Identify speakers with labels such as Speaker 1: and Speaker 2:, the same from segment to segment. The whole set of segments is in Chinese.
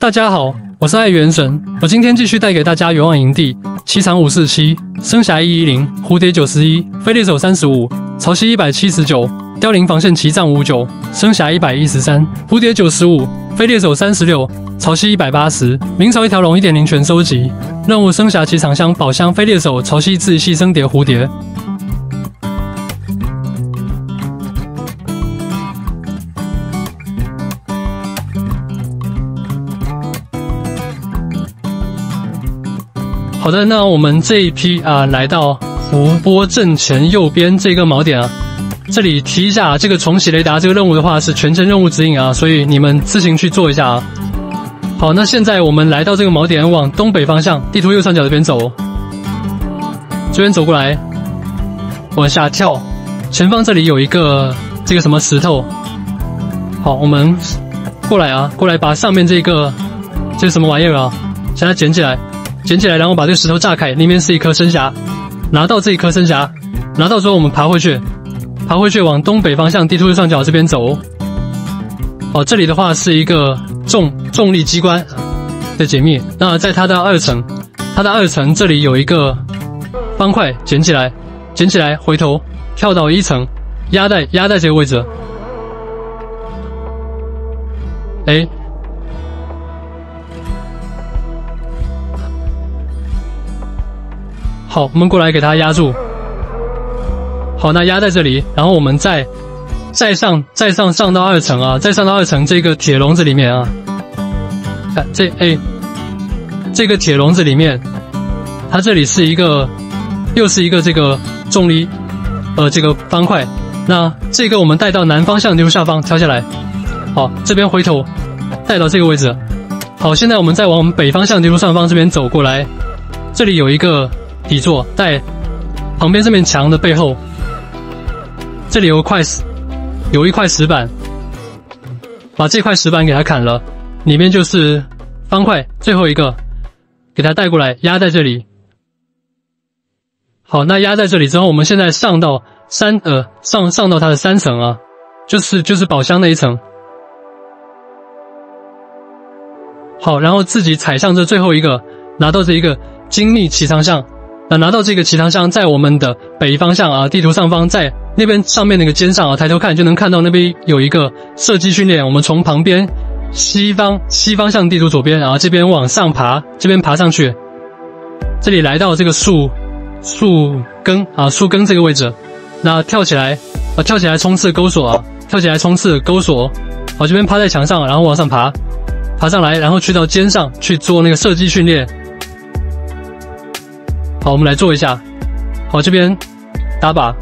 Speaker 1: 大家好，我是爱元神，我今天继续带给大家远望营地7场547、生涯110、蝴蝶91、飞猎手35、潮汐179、凋零防线旗杖59、生涯113、蝴蝶95、飞猎手36、潮汐180、明朝一条龙 1.0 全收集，任务生涯7场箱宝箱飞猎手潮汐自系生蝶蝴蝶。好的，那我们这一批来到湖泊正前右边这个锚点这里提一下这个重启雷达这个任务的话是全程任务指引所以你们自行去做一下好，那现在我们来到这个锚点，往东北方向，地图右上角这边走，这边走过来，往下跳，前方这里有一个这个什么石头，好，我们过来过来把上面这个什么玩意儿现在捡起来。捡起来，然后把这个石头炸开，里面是一颗生匣，拿到这一颗生匣，拿到之后我们爬回去往东北方向，地图右上角这边走。这里的话是一个重力机关的解密。那在它的二层这里有一个方块，捡起来，回头跳到1层，压在这个位置。好，我们过来给它压住。好，那压在这里，然后我们再上到2层再上到2层这个铁笼子里面看这个铁笼子里面，它这里是又是一个这个重力这个方块。那这个我们带到南方向地图下方挑下来。好，这边回头带到这个位置。好，现在我们再往我们北方向地图上方这边走过来，这里有一个底座，在旁边这面墙的背后，这里有一块石板，把这块石板给它砍了，里面就是方块，最后一个给它带过来，压在这里。好，那压在这里之后，我们现在上到上到它的3层就是宝箱那一层。好，然后自己踩上这最后一个，拿到这一个精密起藏箱。拿到这个起藏箱，在我们的北方向地图上方，在那边上面那个尖上抬头看就能看到那边有一个射击训练。我们从旁边西方向地图左边这边往上爬，这边爬上去，这里来到这个树根这个位置，那跳起来冲刺钩索跳起来冲刺钩索。好，这边趴在墙上，然后往上爬上来，然后去到尖上去做那个射击训练。好，我们来做一下。好，这边打靶。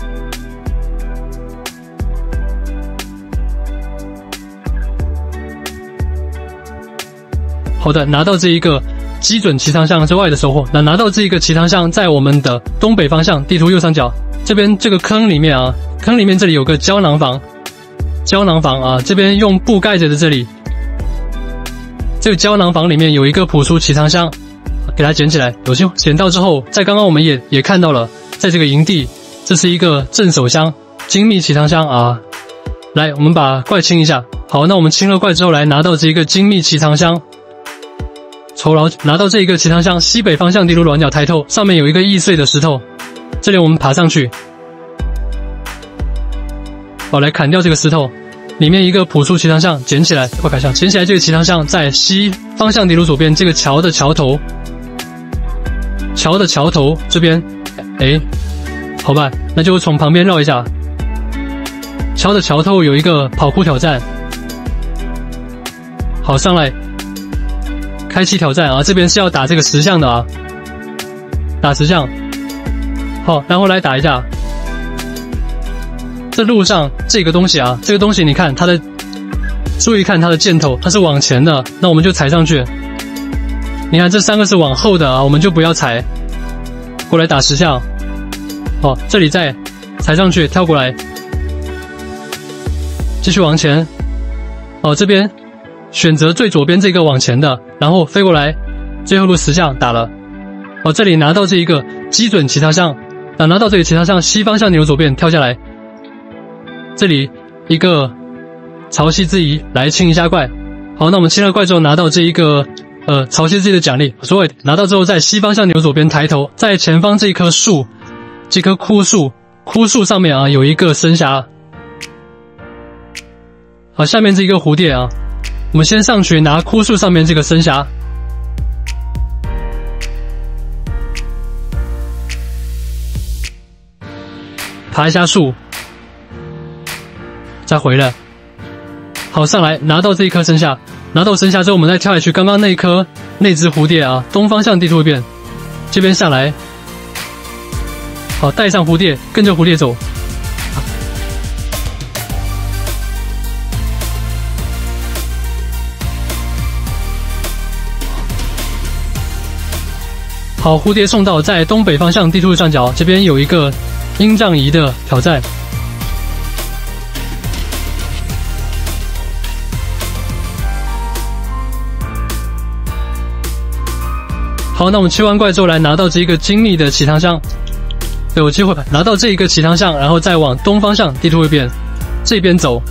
Speaker 1: 好的，拿到这一个基准起藏箱之外的收获。拿到这一个起藏箱，在我们的东北方向，地图右上角这边这个坑里面坑里面这里有个胶囊房这边用布盖着的这里，这个胶囊房里面有一个普殊起藏箱。给它捡起来，有些捡到之后，在刚刚我们也看到了，在这个营地，这是一个镇守箱，精密起藏箱来，我们把怪清一下。好，那我们清了怪之后，来拿到这一个精密起藏箱，酬劳拿到这一个起藏箱，西北方向地图软角抬头，上面有一个易碎的石头，这里我们爬上去。好，来砍掉这个石头，里面一个普殊起藏箱，捡起来，快砍箱，捡起来这个起藏箱在西方向地图左边这个桥的桥头。这边，好吧，那就从旁边绕一下。桥的桥头有一个跑酷挑战，好，上来，开启挑战这边是要打这个10项的打10项。好，然后来打一下。这路上这个东西这个东西你看它的，注意看它的箭头，它是往前的，那我们就踩上去。你看这3个是往后的我们就不要踩，过来打10项。好，这里再踩上去，跳过来，继续往前。好，这边选择最左边这个往前的，然后飞过来，最后路10项打了。好，这里拿到这一个基准起藏箱，拿到这个起藏箱西方向钮左边跳下来，这里一个潮汐之仪来清一下怪。 好，那我们清了怪之后拿到这一个潮汐剂的奖励，所谓拿到之后在西方向扭左边抬头，在前方这一棵树，这棵枯树上面啊有一个生虾。好，下面这一个蝴蝶啊，我们先上去拿枯树上面这个生虾。爬一下树，再回来。好，上来拿到这一颗生虾，拿到生虾之后，我们再跳下去，刚刚那只蝴蝶啊，东方向地图一遍，这边下来。好，带上蝴蝶，跟着蝴蝶走。好，蝴蝶送到在东北方向地图上角，这边有一个鹰杖仪的挑战。好，那我们切完怪之后来拿到这一个精密的起膛箱。对，有机会拿到这一个起膛箱，然后再往东方向地图一边这边走，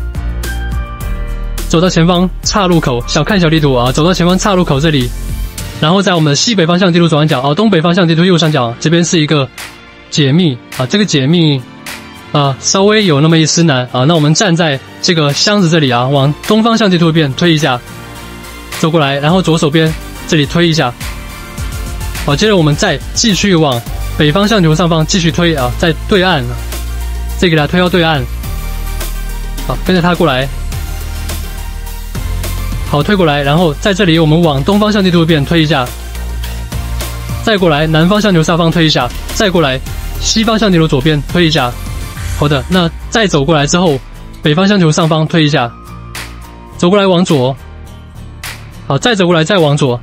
Speaker 1: 走到前方岔路口，看小地图啊，走到前方岔路口这里，然后在我们西北方向地图左上角啊，东北方向地图右上角这边是一个解密啊，这个解密啊稍微有那么一丝难啊。那我们站在这个箱子这里啊，往东方向地图一边推一下，走过来，然后左手边这里推一下。好，接着我们再继续往北方向地图上方继续推啊，在对岸，再给它推到对岸。好，跟着它过来。好，推过来，然后在这里我们往东方向地图一边推一下，再过来南方向地图上方推一下，再过来西方向地图左边推一下。好的，那再走过来之后，北方向地图上方推一下，走过来往左。好，再走过来再往左。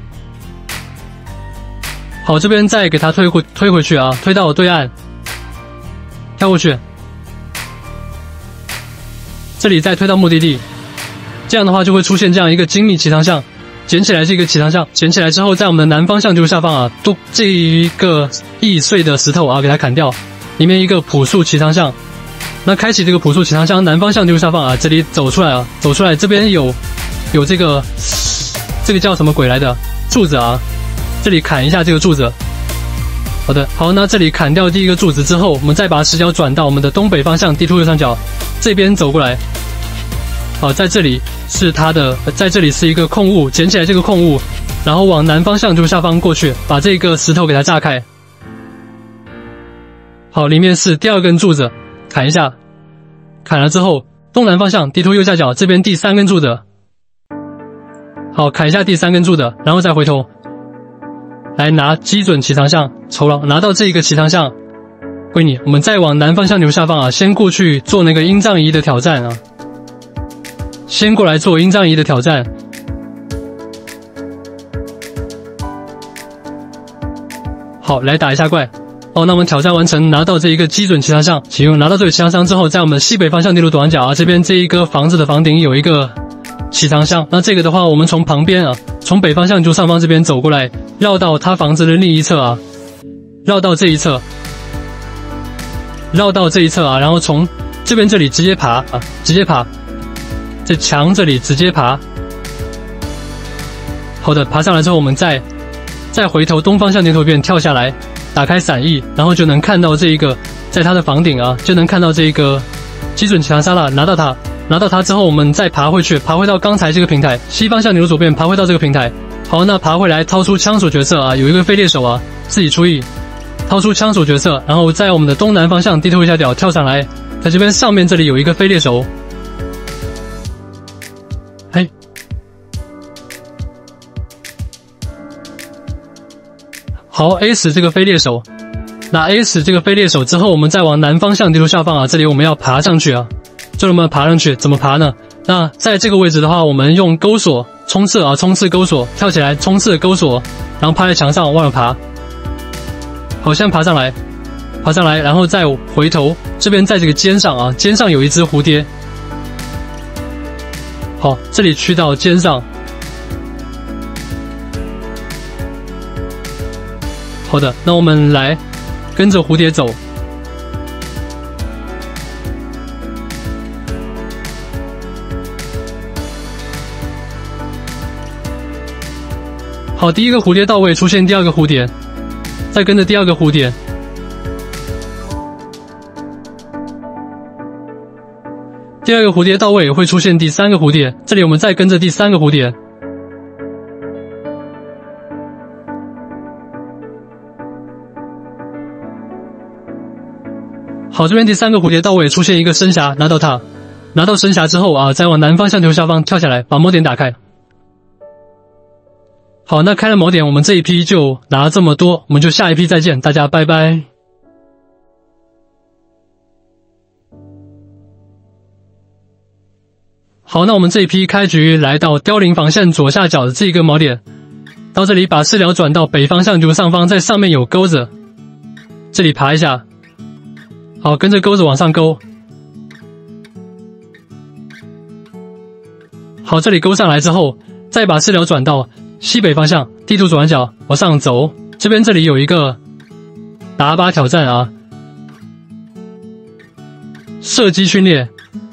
Speaker 1: 好，这边再给它推回去啊，推到对岸，跳过去，这里再推到目的地，这样的话就会出现这样一个精密起膛箱，捡起来这个起膛箱，捡起来之后，在我们的南方向地图下方啊，这一个易碎的石头啊，给它砍掉，里面一个朴素起膛箱，那开启这个朴素起膛箱，南方向地图下方啊，这里走出来啊，走出来这边有这个叫什么鬼来的柱子啊。这里砍一下这个柱子，好的，好，那这里砍掉第一个柱子之后，我们再把视角转到我们的东北方向地图右上角，这边走过来。好，在这里是它的，在这里是一个空物，捡起来这个空物，然后往南方向地图下方过去，把这个石头给它炸开。好，里面是第二根柱子，砍一下，砍了之后，东南方向地图右下角这边第三根柱子。好，砍一下第三根柱子，然后再回头。来拿基准起膛箱酬劳，拿到这一个起膛箱归你。我们再往南方向流下方啊，先过去做那个鹰杖仪的挑战啊，先过来做鹰杖仪的挑战。好，来打一下怪。哦，那我们挑战完成，拿到这一个基准起膛箱，启用。拿到这个起膛箱之后，在我们西北方向地图左上角啊，这边这一个房子的房顶有一个起膛箱。那这个的话，我们从旁边啊，从北方向就上方这边走过来，绕到他房子的另一侧啊，绕到这一侧，然后从这边这里直接爬啊，直接爬，在墙这里直接爬。好的，爬上来之后，我们再回头东方向地图边跳下来，打开伞翼，然后就能看到这一个，在它的房顶啊，就能看到这一个基准起膛沙拉，拿到它之后，我们再爬回去，爬回到刚才这个平台，西方向扭左边爬回到这个平台。好，那爬回来，掏出枪手角色啊，有一个飞猎手啊，自己出役，掏出枪手角色，然后在我们的东南方向低头一下角跳上来，在这边上面这里有一个飞猎手，嘿，好 A 死这个飞猎手，那 A 死这个飞猎手之后，我们再往南方向地图下方啊，这里我们要爬上去啊，就这么爬上去，怎么爬呢？那在这个位置的话，我们用钩索冲刺啊，冲刺钩索，跳起来冲刺钩索，然后趴在墙上往上爬。好，先爬上来，然后再回头，这边在这个尖上啊，尖上有一只蝴蝶。好，这里去到尖上。好的，那我们来跟着蝴蝶走。 好，第一个蝴蝶到位，出现第二个蝴蝶，再跟着第二个蝴蝶。第二个蝴蝶到位会出现第三个蝴蝶，这里我们再跟着第三个蝴蝶。好，这边第三个蝴蝶到位出现一个深匣，拿到它，拿到深匣之后啊，再往南方向球下方跳下来，把锚点打开。好，那开了锚点，我们这一批就拿这么多，我们就下一批再见，大家拜拜。好，那我们这一批开局来到凋零防线左下角的这个锚点，到这里把视角转到北方向球上方，在上面有钩子，这里爬一下，好，跟着钩子往上勾，好，这里勾上来之后，再把视角转到西北方向，地图左上角往上走，这边这里有一个打靶挑战啊，射击训练。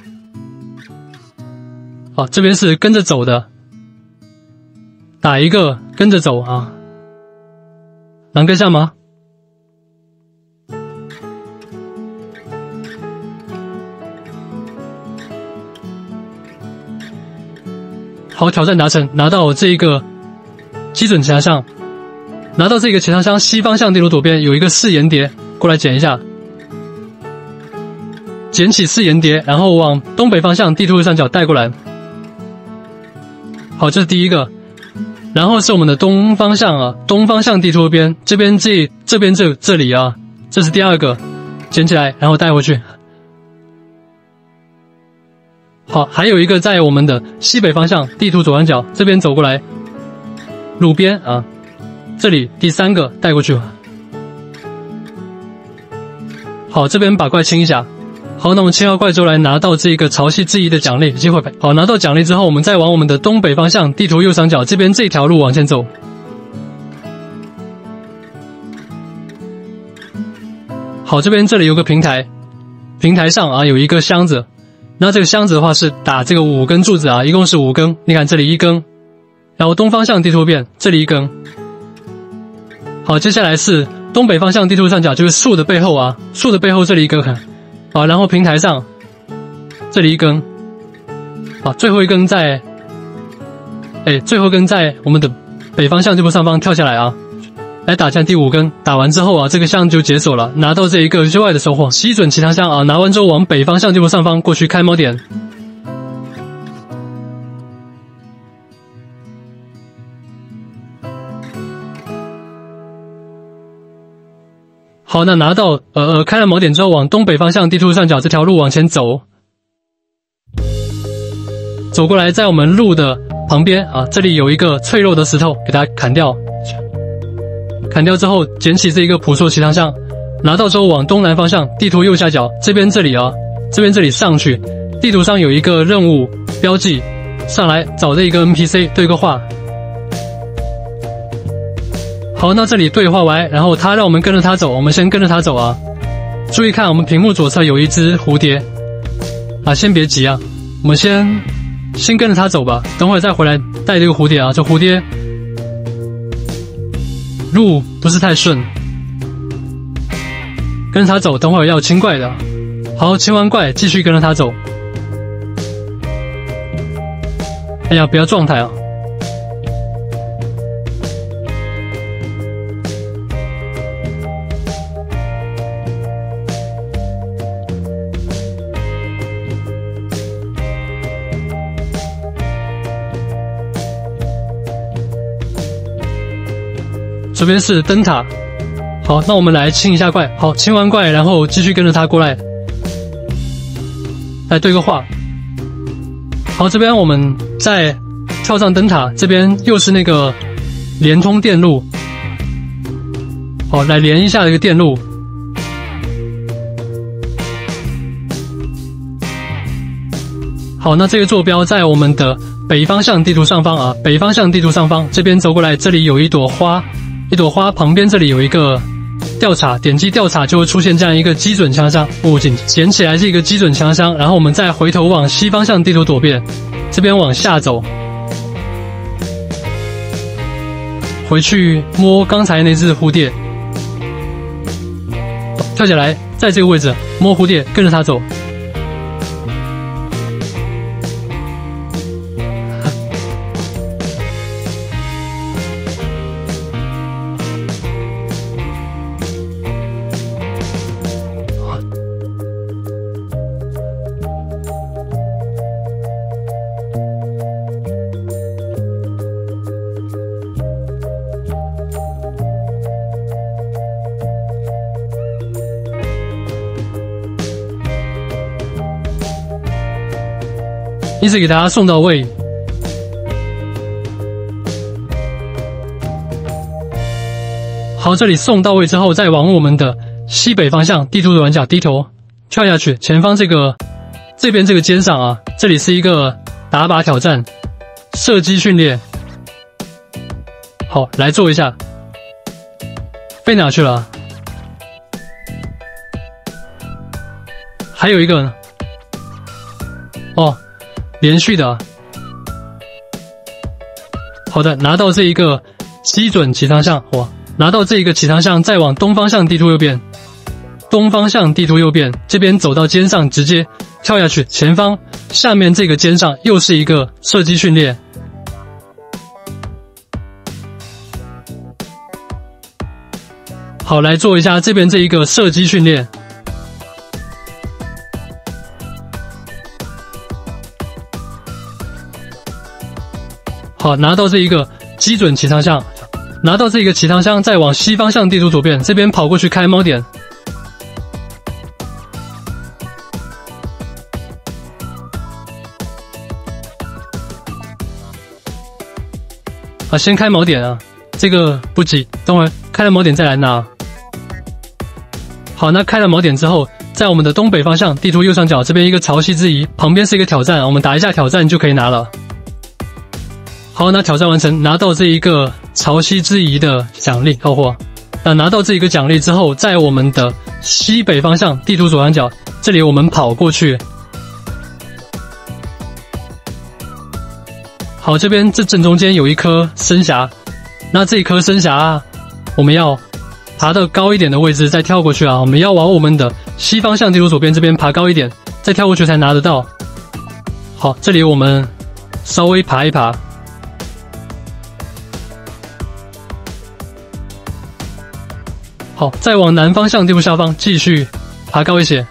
Speaker 1: 好，这边是跟着走的，打一个跟着走啊，能跟上吗？好，挑战达成，拿到这一个基准前箱，拿到这个前箱西方向地图左边有一个4岩碟，过来捡一下，捡起4岩碟，然后往东北方向地图右上角带过来。好，这是第一个，然后是我们的东方向啊，东方向地图边，这边这里啊，这是第二个，捡起来然后带回去。好，还有一个在我们的西北方向地图左上角这边走过来，路边啊，这里第三个带过去。好，这边把怪清一下。好，那我们清好怪之后来拿到这个潮汐之翼的奖励机会。好，拿到奖励之后，我们再往我们的东北方向地图右上角这边这条路往前走。好，这边这里有个平台，平台上啊有一个箱子，那这个箱子的话是打这个5根柱子啊，一共是5根。你看这里1根，然后东方向地图边这里1根。好，接下来是东北方向地图上角，就是树的背后啊，树的背后这里1根。好，然后平台上这里1根，好，最后一根在，最后一根在我们的北方向地图上方跳下来啊，来打下第5根，打完之后啊，这个箱就解锁了，拿到这一个之外的收获，西准其他箱啊，拿完之后往北方向地图上方过去开锚点。好，那拿到开了锚点之后，往东北方向地图上角这条路往前走，走过来，在我们路的旁边啊，这里有一个脆弱的石头，给它砍掉。砍掉之后，捡起这一个朴素奇汤箱，拿到之后往东南方向地图右下角这边这里啊，这边这里上去，地图上有一个任务标记，上来找这一个 NPC 对个话。好，那这里对话完，然后他让我们跟着他走，我们先跟着他走啊。注意看，我们屏幕左侧有一只蝴蝶啊，先别急啊，我们先跟着他走吧，等会儿再回来带这个蝴蝶啊。这蝴蝶路不是太顺，跟着他走，等会儿要清怪的。好，清完怪继续跟着他走。哎呀，不要撞他啊！这边是灯塔，好，那我们来清一下怪。好，清完怪，然后继续跟着他过来，来对个话。好，这边我们再跳上灯塔，这边又是那个连通电路，好，来连一下这个电路。好，那这个坐标在我们的北方向地图上方啊，北方向地图上方这边走过来，这里有一朵花。一朵花旁边这里有一个调查，点击调查就会出现这样一个基准枪箱，捡起来是一个基准枪箱，然后我们再回头往西方向地图左边，这边往下走。 回去摸刚才那只蝴蝶，跳下来，在这个位置摸蝴蝶，跟着它走。一直给大家送到位。好，这里送到位之后，再往我们的西北方向地图左转角低头跳下去，前方这边这个尖上啊，这里是一个打靶挑战，射击训练。好，来做一下。飞哪去了？还有一个呢。哦。连续的，好的，拿到这一个基准起航向，拿到这一个起航向，再往东方向地图右边，东方向地图右边，这边走到尖上，直接跳下去，前方下面这个尖上又是一个射击训练。好，来做一下这边这一个射击训练。好，拿到这一个基准起航向，拿到这个起航向，再往西方向地图左边这边跑过去开锚点。先开锚点啊，这个不急，等会儿开了锚点再来拿。好，那开了锚点之后，在我们的东北方向地图右上角这边一个潮汐之仪，旁边是一个挑战，我们打一下挑战就可以拿了。好，那挑战完成，拿到这一个潮汐之仪的奖励，那拿到这一个奖励之后，在我们的西北方向地图左上角，这里我们跑过去。好，这边这正中间有一颗深峡，那这一颗深峡我们要爬到高一点的位置再跳过去啊，我们要往我们的西方向地图左边这边爬高一点，再跳过去才拿得到。好，这里我们稍微爬一爬。好，再往南方向地图下方继续爬高一些。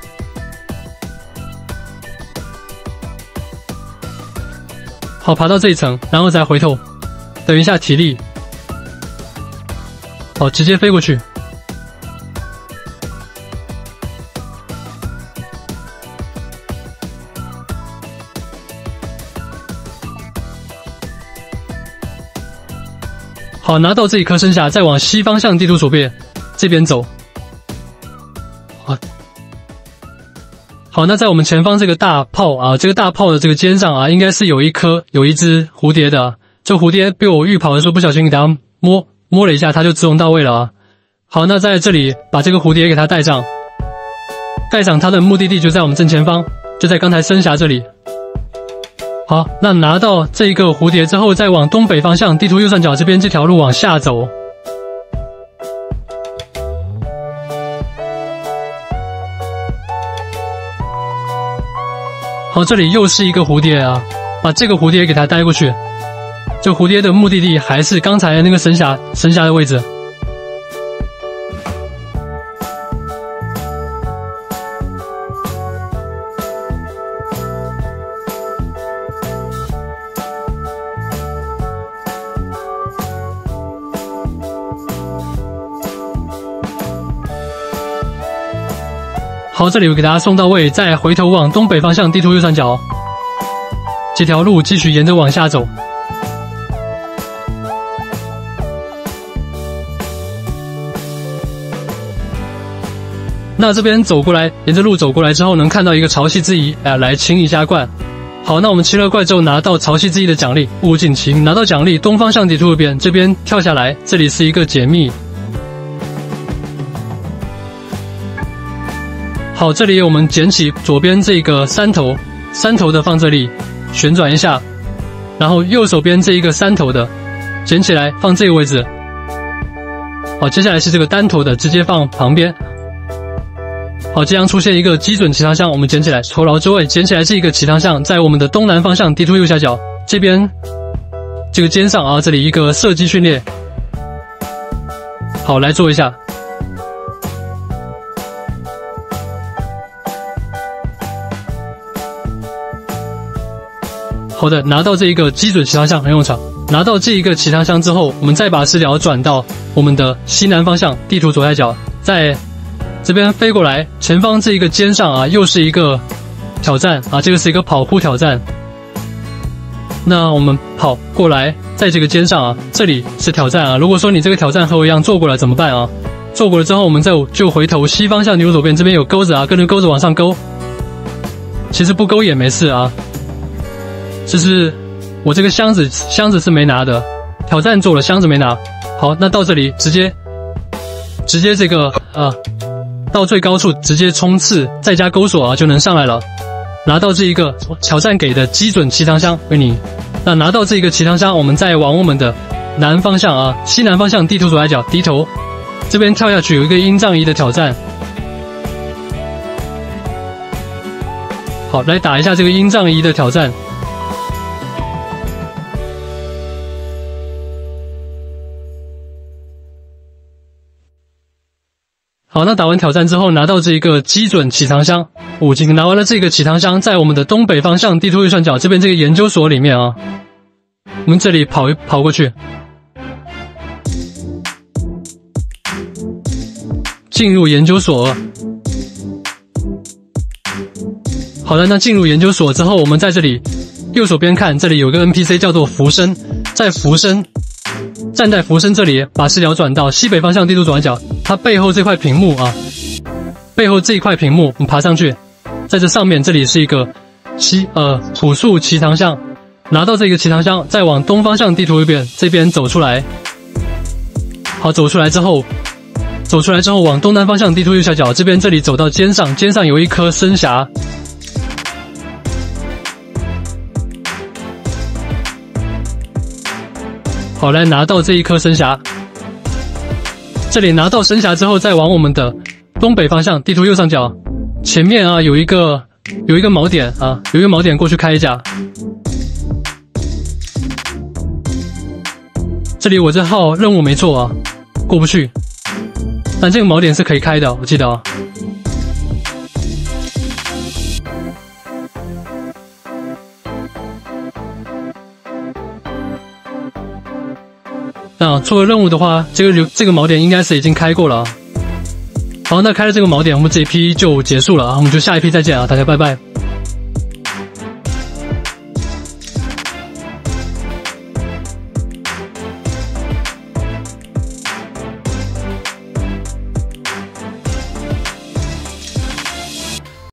Speaker 1: 好，爬到这一层，然后再回头，等一下体力。好，直接飞过去。好，拿到这一颗深峡，再往西方向地图左边这边走。好，那在我们前方这个大炮啊，这个大炮的这个尖上啊，应该是有一只蝴蝶的。这蝴蝶被我预跑的时候不小心给它摸了一下，它就自动到位了啊。好，那在这里把这个蝴蝶给它带上，它的目的地就在我们正前方，就在刚才深峡这里。好，那拿到这一个蝴蝶之后，再往东北方向地图右上角这边这条路往下走。好，这里又是一个蝴蝶啊，把这个蝴蝶给它带过去。这蝴蝶的目的地还是刚才那个深峡的位置。好，这里我给大家送到位，再回头往东北方向地图右上角，这条路继续沿着往下走。那这边走过来，沿着路走过来之后，能看到一个潮汐之仪，来清一下怪。好，那我们清了怪之后，拿到潮汐之仪的奖励，物尽其用。拿到奖励，东方向地图右边这边跳下来，这里是一个解密。好，这里我们捡起左边这个三头的放这里，旋转一下，然后右手边这一个三头的捡起来放这个位置， 好，接下来是这个单头的，直接放旁边。好，即将出现一个基准起膛箱，我们捡起来，酬劳之位，捡起来是一个起膛箱，在我们的东南方向地图右下角这边这个尖上啊，这里一个射击训练。好，来做一下。好的，拿到这一个基准起膛箱很用场。拿到这一个起膛箱之后，我们再把视角转到我们的西南方向地图左下角，在这边飞过来，前方这一个尖上啊，又是一个挑战啊，这个是一个跑酷挑战。那我们跑过来，在这个尖上啊，这里是挑战啊。如果说你这个挑战和我一样做过了怎么办啊？做过了之后，我们就回头西方向地图左边，这边有钩子啊，跟着钩子往上勾。其实不勾也没事啊。就是我这个箱子是没拿的，挑战做了，箱子没拿。好，那到这里直接这个到最高处直接冲刺，再加钩索啊就能上来了。拿到这一个挑战给的基准起膛箱为你。那拿到这个起膛箱，我们再往我们的南方向啊，西南方向地图左下角低头，这边跳下去有一个鹰杖仪的挑战。好，来打一下这个鹰杖仪的挑战。好，那打完挑战之后，拿到这一个基准起膛箱5金，拿完了这个起膛箱，在我们的东北方向地图右上角这边这个研究所里面啊，我们这里跑过去，进入研究所。好的，那进入研究所之后，我们在这里右手边看，这里有个 NPC 叫做浮生，站在浮生这里，把视角转到西北方向地图左下角，它背后这块屏幕啊，背后这一块屏幕，我们爬上去，在这上面这里是一个朴素起膛箱，拿到这个起膛箱，再往东方向地图右边这边走出来。好，走出来之后往东南方向地图右下角这边这里走到尖上有一颗深匣。好，来拿到这一颗深匣。这里拿到深匣之后，再往我们的东北方向地图右上角前面啊，有一个锚点啊，有一个锚点过去开一下。这里我这号任务没做啊，过不去。但这个锚点是可以开的，我记得啊。那做了任务的话，这个锚点应该是已经开过了啊。好，那开了这个锚点，我们这一批就结束了啊，我们就下一批再见啊，大家拜拜。